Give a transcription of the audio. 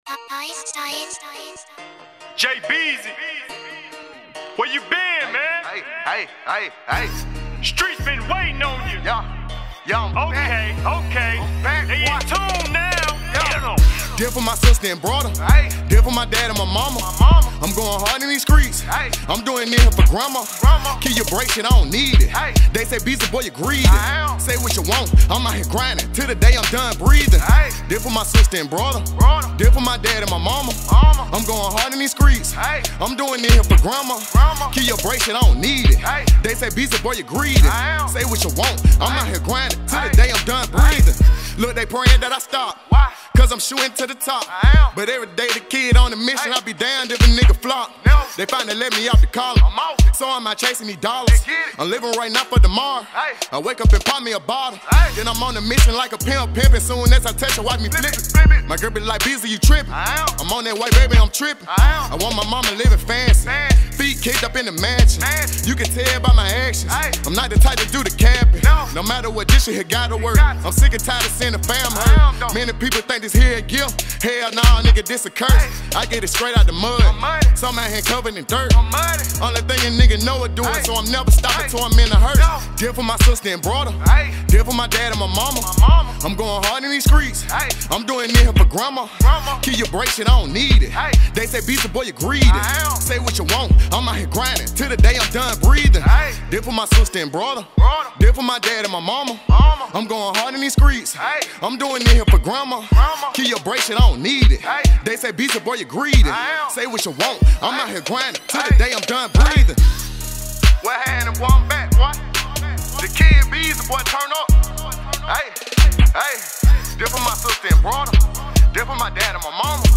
Jay Beezy, where you been, man? Hey. Streets been waiting on you. I'm Okay. back, They in boy. tune now. Did for my sister and brother. Hey. Did for my dad and my mama. I'm going hard in these streets. Hey. I'm doing it here for grandma. Keep your brakes and I don't need it. Hey. They say, Beezy, boy, you greedy. I am. Say what you want. I'm out here grinding till the day I'm done breathing. Hey. Did for my sister and brother. Did for my dad and my mama. I'm going hard in these streets. Hey. I'm doing it here for grandma. Keep your brakes and I don't need it. Hey. They say, Beezy, boy, you greedy. I am. Say what you want. I'm out here grinding till the Hey. day I'm done breathing. Look, they praying that I stop. Why? Cause I'm shooting to the top. I am. But every day the kid on the mission, Hey. I be damned if a nigga flop. No. They finally let me out the collar. I'm out. So I'm out chasing these dollars. Let's get it. I'm living right now for tomorrow. Hey. I wake up and pop me a bottle. Hey. Then I'm on a mission like a pimpin'. Soon as I touch her, watch me flip it. Flip it. My girl be like, Beezy, you trippin'. I am. I'm on that white baby, I'm trippin'. I am. I want my mama living fancy. Fancy. Feet kicked up in the mansion. Fancy. You can tell by my actions. Hey. I'm not the type to do the capping. No. No matter what, this shit here gotta work. Got to. I'm sick and tired of seeing the fam I hurt. am, though. Many people think this here a gift. Hell nah, nigga, this a curse. Hey. I get it straight out the mud. I'm muddy. So I'm out here covered in dirt. I'm money. Only thing a nigga know it do it, Hey. so I'm never stopping Hey. till I'm in the hurt. No. Did for my sister and brother. Hey. Did for my dad and my mama. Mama. I'm going hard in these streets. Hey. I'm doing it here for grandma. Keep your brakes and I don't need it. Hey. They say, Beezy, boy, you greedy. I am. Say what you want. I'm out here grinding till the day I'm done breathing. Hey. Did for my sister and brother. Did for my dad and my mama. I'm going hard in these streets. Hey. I'm doing it here for grandma. Keep your brakes and I don't need it. Hey. They say, Beezy, boy, you greedy. I am. Say what you want. I'm out here grinding till the Hey. day I'm done breathing. What hand and one back, boy? The kid Beezy, boy, turn up. Hey. Did for my sister and brother. Did for my dad and my mama.